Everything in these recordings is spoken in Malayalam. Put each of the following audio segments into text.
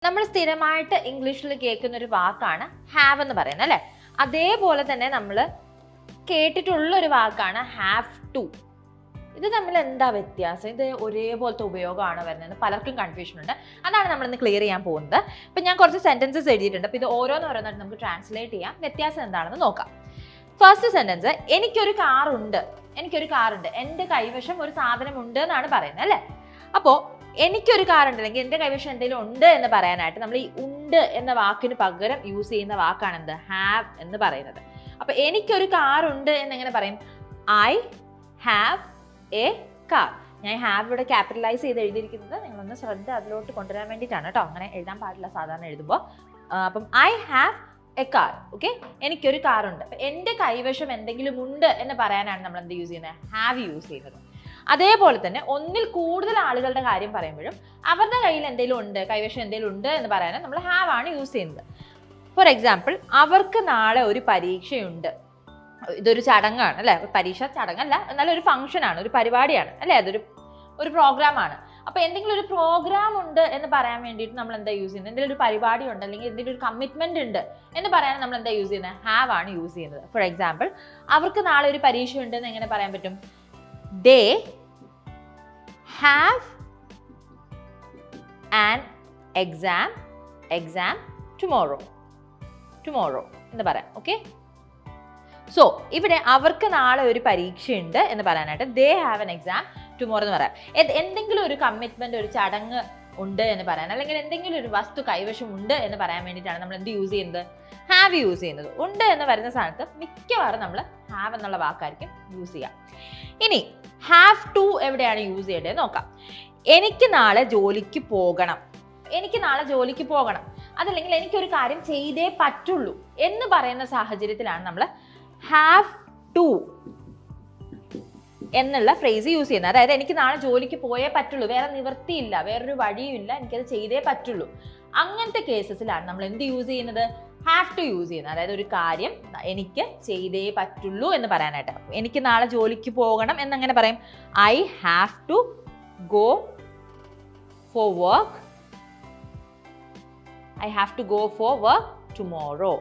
നമ്മൾ സ്ഥിരമായിട്ട് ഇംഗ്ലീഷിൽ കേൾക്കുന്ന ഒരു വാക്കാണ് ഹാവ് എന്ന് പറയുന്നത് അല്ലേ. അതേപോലെ തന്നെ നമ്മൾ കേട്ടിട്ടുള്ള ഒരു വാക്കാണ് ഹാവ് ടു. ഇത് തമ്മിൽ എന്താ വ്യത്യാസം? ഇത് ഒരേപോലത്തെ ഉപയോഗമാണ് വരുന്നത്, പലർക്കും കൺഫ്യൂഷൻ ഉണ്ട്. അതാണ് നമ്മളിന്ന് ക്ലിയർ ചെയ്യാൻ പോകുന്നത്. ഇപ്പം ഞാൻ കുറച്ച് സെന്റൻസസ് എഴുതിയിട്ടുണ്ട്. അപ്പോൾ ഇത് ഓരോന്നോരോന്നായിട്ട് നമുക്ക് ട്രാൻസ്ലേറ്റ് ചെയ്യാം, വ്യത്യാസം എന്താണെന്ന് നോക്കാം. ഫസ്റ്റ് സെന്റൻസ്, എനിക്കൊരു കാറുണ്ട്. എൻ്റെ കൈവശം ഒരു സാധനം ഉണ്ട് എന്നാണ് പറയുന്നത് അല്ലേ. അപ്പോൾ എനിക്കൊരു കാറുണ്ട് അല്ലെങ്കിൽ എൻ്റെ കൈവശം എന്തെങ്കിലും ഉണ്ട് എന്ന് പറയാനായിട്ട് നമ്മൾ ഈ ഉണ്ട് എന്ന വാക്കിന് പകരം യൂസ് ചെയ്യുന്ന വാക്കാണ് എന്ത്? ഹാവ് എന്ന് പറയുന്നത്. അപ്പൊ എനിക്കൊരു കാറുണ്ട് എന്നെങ്ങനെ പറയും? I have a car. ഞാൻ ഹാവ് ഇവിടെ ക്യാപിറ്റലൈസ് ചെയ്ത് എഴുതിയിരിക്കുന്നത് നിങ്ങളൊന്ന് ശ്രദ്ധ അതിലോട്ട് കൊണ്ടുവരാൻ വേണ്ടിയിട്ടാണ് കേട്ടോ. അങ്ങനെ എഴുതാൻ പാടില്ല സാധാരണ എഴുതുമ്പോൾ. അപ്പം I have a car. Okay, എനിക്കൊരു കാറുണ്ട്. അപ്പൊ എൻ്റെ കൈവശം എന്തെങ്കിലും ഉണ്ട് എന്ന് പറയാനാണ് നമ്മൾ എന്ത് യൂസ് ചെയ്യുന്നത്? ഹാവ് യൂസ് ചെയ്യുന്നത്. അതേപോലെ തന്നെ ഒന്നിൽ കൂടുതൽ ആളുകളുടെ കാര്യം പറയുമ്പോഴും അവരുടെ കയ്യിൽ എന്തെങ്കിലും ഉണ്ട്, കൈവശം എന്തെങ്കിലും ഉണ്ട് എന്ന് പറയാൻ നമ്മൾ ഹാവ് ആണ് യൂസ് ചെയ്യുന്നത്. ഫോർ എക്സാമ്പിൾ, അവർക്ക് നാളെ ഒരു പരീക്ഷയുണ്ട്. ഇതൊരു ചടങ്ങാണ് അല്ലെ. പരീക്ഷ ചടങ്ങല്ല, എന്നാലും ഒരു ഫംഗ്ഷനാണ്, ഒരു പരിപാടിയാണ് അല്ലെ. അതൊരു പ്രോഗ്രാമാണ്. അപ്പൊ എന്തെങ്കിലും ഒരു പ്രോഗ്രാം ഉണ്ട് എന്ന് പറയാൻ വേണ്ടിയിട്ട് നമ്മൾ എന്താ യൂസ് ചെയ്യുന്നത്? എന്തെങ്കിലും ഒരു പരിപാടി ഉണ്ട് അല്ലെങ്കിൽ എന്തെങ്കിലും ഒരു കമ്മിറ്റ്മെന്റ് ഉണ്ട് എന്ന് പറയാൻ നമ്മൾ എന്താ യൂസ് ചെയ്യുന്നത്? ഹാവ് ആണ് യൂസ് ചെയ്യുന്നത്. ഫോർ എക്സാമ്പിൾ, അവർക്ക് നാളെ ഒരു പരീക്ഷ ഉണ്ട് എന്ന് എങ്ങനെ പറയാൻ പറ്റും? They have an exam tomorrow എന്ന് പറയാം. ഓക്കെ, സോ ഇവിടെ അവർക്ക് നാളെ ഒരു പരീക്ഷയുണ്ട് എന്ന് പറയാനായിട്ട് they have an exam tomorrow എന്ന് പറയാം. എന്തെങ്കിലും ഒരു കമ്മിറ്റ്മെന്റ്, ഒരു ചടങ്ങ് ഉണ്ട് എന്ന് പറയാൻ, അല്ലെങ്കിൽ എന്തെങ്കിലും ഒരു വസ്തു കൈവശം ഉണ്ട് എന്ന് പറയാൻ വേണ്ടിയിട്ടാണ് നമ്മൾ എന്ത് യൂസ് ചെയ്യുന്നത്? ഹാവ് യൂസ് ചെയ്യുന്നത്. ഉണ്ട് എന്ന് വരുന്ന സ്ഥാനത്ത് മിക്കവാറും നമ്മൾ ഹാവ് എന്നുള്ള വാക്കായിരിക്കും യൂസ് ചെയ്യുക. ഇനി ഹാവ് ടു എവിടെയാണ് യൂസ് ചെയ്യേണ്ടത് നോക്കാം. എനിക്ക് നാളെ ജോലിക്ക് പോകണം. അതല്ലെങ്കിൽ എനിക്കൊരു കാര്യം ചെയ്തേ പറ്റുള്ളൂ എന്ന് പറയുന്ന സാഹചര്യത്തിലാണ് നമ്മൾ ഹാവ് ടു എന്നുള്ള ഫ്രേസ് യൂസ് ചെയ്യുന്നത്. അതായത് എനിക്ക് നാളെ ജോലിക്ക് പോയേ പറ്റുള്ളൂ, വേറെ നിവൃത്തിയില്ല, വേറൊരു വഴിയുമില്ല, എനിക്കത് ചെയ്തേ പറ്റുള്ളൂ. അങ്ങനത്തെ കേസസിലാണ് നമ്മൾ എന്ത് യൂസ് ചെയ്യുന്നത്? ഹാവ് ടു യൂസ് ചെയ്യുന്നത്. അതായത് ഒരു കാര്യം എനിക്ക് ചെയ്തേ പറ്റുള്ളൂ എന്ന് പറയാനായിട്ട്. എനിക്ക് നാളെ ജോലിക്ക് പോകണം എന്നങ്ങനെ പറയും? I have to go for work. I have to go for work tomorrow.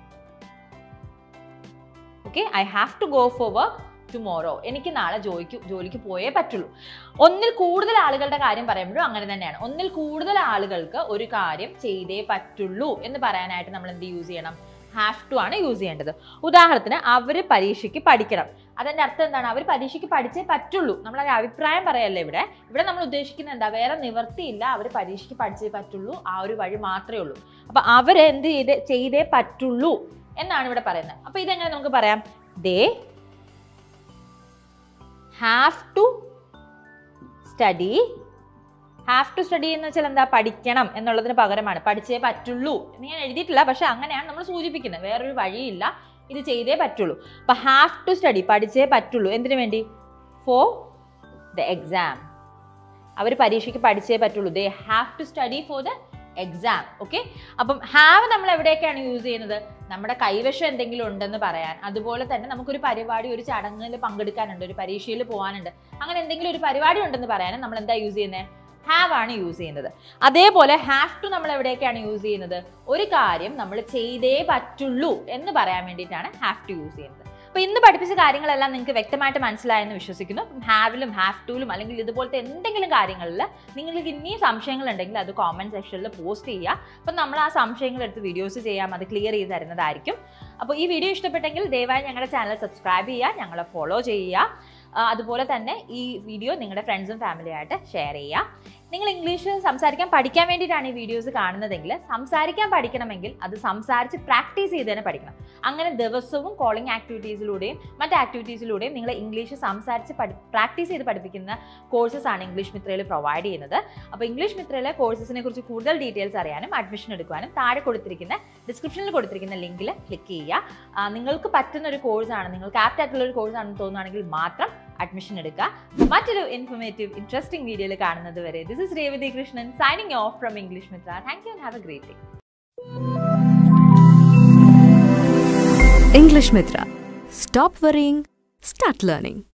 Okay, I have to go for work tomorrow. എനിക്ക് നാളെ ജോലിക്ക് പോയേ പറ്റുള്ളൂ. ഒന്നിൽ കൂടുതൽ ആളുകളുടെ കാര്യം പറയുമ്പോഴും അങ്ങനെ തന്നെയാണ്. ഒന്നിൽ കൂടുതൽ ആളുകൾക്ക് ഒരു കാര്യം ചെയ്തേ പറ്റുള്ളൂ എന്ന് പറയാനായിട്ട് നമ്മൾ എന്ത് യൂസ് ചെയ്യണം? ഹാവ് ടു ആണ് യൂസ് ചെയ്യേണ്ടത്. ഉദാഹരണത്തിന്, അവർ പരീക്ഷയ്ക്ക് പഠിക്കണം. അതിന്റെ അർത്ഥം എന്താണ്? അവർ പരീക്ഷയ്ക്ക് പഠിച്ചേ പറ്റുള്ളൂ. നമ്മളൊരു അഭിപ്രായം പറയല്ലേ ഇവിടെ നമ്മൾ ഉദ്ദേശിക്കുന്നത് എന്താ? വേറെ നിവൃത്തിയില്ല, അവർ പരീക്ഷയ്ക്ക് പഠിച്ചേ പറ്റുള്ളൂ, ആ ഒരു വഴി മാത്രമേ ഉള്ളൂ. അപ്പൊ അവര് എന്ത് ചെയ്തേ പറ്റുള്ളൂ എന്നാണ് ഇവിടെ പറയുന്നത്. അപ്പൊ ഇതെങ്ങനെ നമുക്ക് പറയാം? ദേ have to study എന്ന് വെച്ചാൽ എന്താ? പഠിക്കണം എന്നുള്ളതിന് പകരമാണ് പഠിച്ചേ പറ്റുള്ളൂ എന്ന് ഞാൻ എഴുതിയിട്ടില്ല, പക്ഷെ അങ്ങനെയാണ് നമ്മൾ സൂചിപ്പിക്കുന്നത്. വേറൊരു വഴിയില്ല, ഇത് ചെയ്തേ പറ്റുള്ളൂ. അപ്പൊ ഹാവ് ടു സ്റ്റഡി, പഠിച്ചേ പറ്റുള്ളൂ. എന്തിനു വേണ്ടി? Four the exam. അവർ പരീക്ഷയ്ക്ക് പഠിച്ചേ പറ്റുള്ളൂ. They have to study for the exam. Okay, അപ്പം ഹാവ് നമ്മൾ എവിടെയൊക്കെയാണ് യൂസ് ചെയ്യുന്നത്? നമ്മുടെ കൈവശം എന്തെങ്കിലും ഉണ്ടെന്ന് പറയാൻ, അതുപോലെ തന്നെ നമുക്കൊരു പരിപാടി, ഒരു ചടങ്ങിൽ പങ്കെടുക്കാനുണ്ട്, ഒരു പരീക്ഷയിൽ പോകാനുണ്ട്, അങ്ങനെ എന്തെങ്കിലും ഒരു പരിപാടി ഉണ്ടെന്ന് പറയാനും നമ്മൾ എന്താ യൂസ് ചെയ്യുന്നത്? ഹാവ് ആണ് യൂസ് ചെയ്യുന്നത്. അതേപോലെ ഹാവ് ടു നമ്മൾ എവിടെയൊക്കെയാണ് യൂസ് ചെയ്യുന്നത്? ഒരു കാര്യം നമ്മൾ ചെയ്തേ പറ്റുള്ളൂ എന്ന് പറയാൻ വേണ്ടിയിട്ടാണ് ഹാവ് ടു യൂസ് ചെയ്യുന്നത്. അപ്പോൾ ഇന്ന് പഠിപ്പിച്ച കാര്യങ്ങളെല്ലാം നിങ്ങൾക്ക് വ്യക്തമായിട്ട് മനസ്സിലായെന്ന് വിശ്വസിക്കുന്നു. ഹാവിലും ഹാവ് ടൂലും അല്ലെങ്കിൽ ഇതുപോലത്തെ എന്തെങ്കിലും കാര്യങ്ങളിൽ നിങ്ങൾക്ക് ഇനിയും സംശയങ്ങളുണ്ടെങ്കിൽ അത് കോമെന്റ് സെക്ഷനിൽ പോസ്റ്റ് ചെയ്യുക. അപ്പം നമ്മൾ ആ സംശയങ്ങൾ എടുത്ത് വീഡിയോസ് ചെയ്യാം, അത് ക്ലിയർ ചെയ്ത് തരുന്നതായിരിക്കും. അപ്പോൾ ഈ വീഡിയോ ഇഷ്ടപ്പെട്ടെങ്കിൽ ദയവായി ഞങ്ങളുടെ ചാനൽ സബ്സ്ക്രൈബ് ചെയ്യുക, ഞങ്ങളെ ഫോളോ ചെയ്യുക. അതുപോലെ തന്നെ ഈ വീഡിയോ നിങ്ങളുടെ ഫ്രണ്ട്സും ഫാമിലിയായിട്ട് ഷെയർ ചെയ്യുക. നിങ്ങൾ ഇംഗ്ലീഷ് സംസാരിക്കാൻ പഠിക്കാൻ വേണ്ടിയിട്ടാണ് ഈ വീഡിയോസ് കാണുന്നതെങ്കിൽ, സംസാരിക്കാൻ പഠിക്കണമെങ്കിൽ അത് സംസാരിച്ച് പ്രാക്ടീസ് ചെയ്ത് തന്നെ പഠിക്കണം. അങ്ങനെ ദിവസവും കോളിംഗ് ആക്ടിവിറ്റീസിലൂടെയും മറ്റ് ആക്ടിവിറ്റീസിലൂടെയും നിങ്ങൾ ഇംഗ്ലീഷ് സംസാരിച്ച് പ്രാക്ടീസ് ചെയ്ത് പഠിപ്പിക്കുന്ന കോഴ്സസ് ആണ് ഇംഗ്ലീഷ് മിത്രയിൽ പ്രൊവൈഡ് ചെയ്യുന്നത്. അപ്പോൾ ഇംഗ്ലീഷ് മിത്രയിലെ കോഴ്സസിനെ കുറിച്ച് കൂടുതൽ ഡീറ്റെയിൽസ് അറിയാനും അഡ്മിഷൻ എടുക്കുവാനും താഴെ കൊടുത്തിരിക്കുന്ന ഡിസ്ക്രിപ്ഷനിൽ കൊടുത്തിരിക്കുന്ന ലിങ്കിൽ ക്ലിക്ക് ചെയ്യുക. നിങ്ങൾക്ക് പറ്റുന്ന ഒരു കോഴ്സാണ്, നിങ്ങൾക്ക് ആപ്റ്റ് ആയിട്ടുള്ള ഒരു കോഴ്സാണെന്ന് തോന്നുകയാണെങ്കിൽ മാത്രം അഡ്മിഷൻ എടുക്കുക. മറ്റൊരു ഇൻഫോർമേറ്റീവ് ഇൻട്രസ്റ്റിംഗ് വീഡിയോയിൽ കാണുന്നത് വരെ this is Revathi Krishnan signing off from English Mitra. Thank you and have a great day. English Mitra. Stop worrying, start learning.